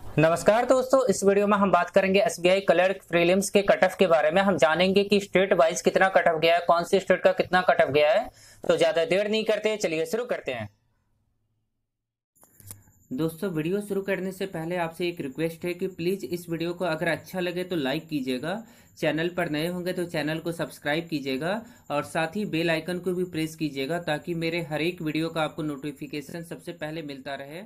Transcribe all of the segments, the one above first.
नमस्कार दोस्तों, इस वीडियो में हम बात करेंगे एसबीआई क्लर्क प्रीलिम्स के कट ऑफ के बारे में। हम जानेंगे कि स्टेट वाइज कितना कट ऑफ गया है, कौन सी स्टेट का कितना कट ऑफ गया है। तो ज्यादा देर नहीं करते, चलिए शुरू करते हैं। दोस्तों, वीडियो शुरू करने से पहले आपसे एक रिक्वेस्ट है कि प्लीज़ इस वीडियो को अगर अच्छा लगे तो लाइक कीजिएगा, चैनल पर नए होंगे तो चैनल को सब्सक्राइब कीजिएगा और साथ ही बेल आइकन को भी प्रेस कीजिएगा ताकि मेरे हर एक वीडियो का आपको नोटिफिकेशन सबसे पहले मिलता रहे।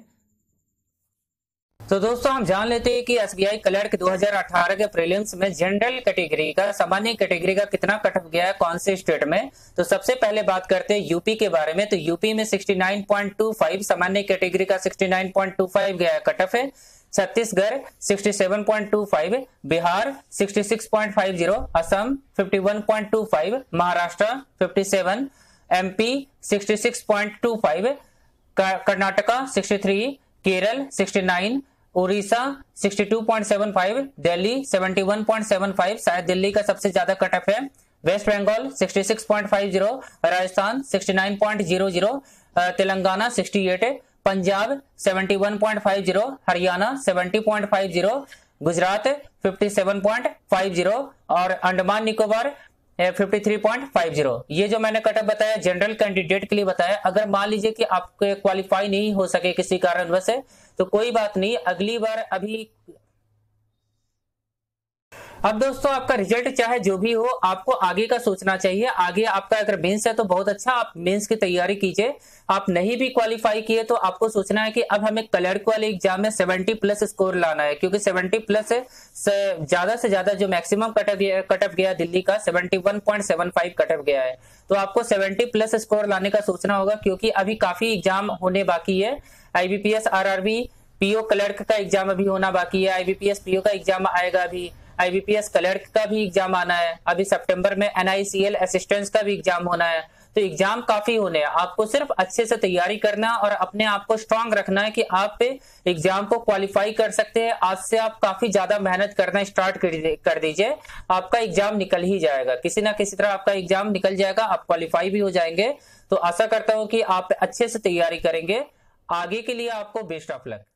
तो दोस्तों, हम जान लेते हैं कि एसबीआई क्लर्क 2018 के प्रीलिम्स में जनरल कैटेगरी का, सामान्य कैटेगरी का कितना कट ऑफ गया है, कौन से स्टेट में। तो सबसे पहले बात करते हैं यूपी के बारे में। तो यूपी में 69.25, सामान्य कैटेगरी का 69.25 गया है, कट ऑफ है। छत्तीसगढ़ 67.25, बिहार 66.50, असम 51.25, महाराष्ट्र 57, एमपी 66.25, कर्नाटका 63, केरल 69, उड़ीसा 62.75, दिल्ली 71.75, शायद दिल्ली का सबसे ज्यादा कट ऑफ है। वेस्ट बंगाल 66.50, राजस्थान 69.00, तेलंगाना 68, पंजाब 71.50, हरियाणा 70.50, गुजरात 57.50 और अंडमान निकोबार 53.50। ये जो मैंने कट ऑफ बताया जनरल कैंडिडेट के लिए बताया। अगर मान लीजिए कि आप क्वालिफाई नहीं हो सके किसी कारणवश से, तो कोई बात नहीं, अगली बार अभी। अब दोस्तों, आपका रिजल्ट चाहे जो भी हो, आपको आगे का सोचना चाहिए। आगे आपका अगर मेंस है तो बहुत अच्छा, आप मेंस की तैयारी कीजिए। आप नहीं भी क्वालिफाई किए तो आपको सोचना है कि अब हमें क्लर्क वाले एग्जाम में 70 प्लस स्कोर लाना है, क्योंकि 70 प्लस से ज्यादा जो मैक्सिमम कट ऑफ गया दिल्ली का 71.75 कट ऑफ गया है। तो आपको 70 प्लस स्कोर लाने का सोचना होगा, क्योंकि अभी काफी एग्जाम होने बाकी है। आईबीपीएस, आरआरबी, पीओ क्लर्क का एग्जाम अभी होना बाकी है। आईबीपीएस पीओ का एग्जाम आएगा अभी। आईबीपीएस क्लर्क का भी एग्जाम आना है अभी सितंबर में। एनआईसीएल असिस्टेंट्स का भी एग्जाम होना है। तो एग्जाम काफी होने हैं। आपको सिर्फ अच्छे से तैयारी करना और अपने आप को स्ट्रांग रखना है कि आप एग्जाम को क्वालिफाई कर सकते हैं। आज से आप काफी ज्यादा मेहनत करना स्टार्ट कर दीजिए, आपका एग्जाम निकल ही जाएगा। किसी ना किसी तरह आपका एग्जाम निकल जाएगा, आप क्वालिफाई भी हो जाएंगे। तो आशा करता हूं कि आप अच्छे से तैयारी करेंगे। आगे के लिए आपको बेस्ट ऑफ लक।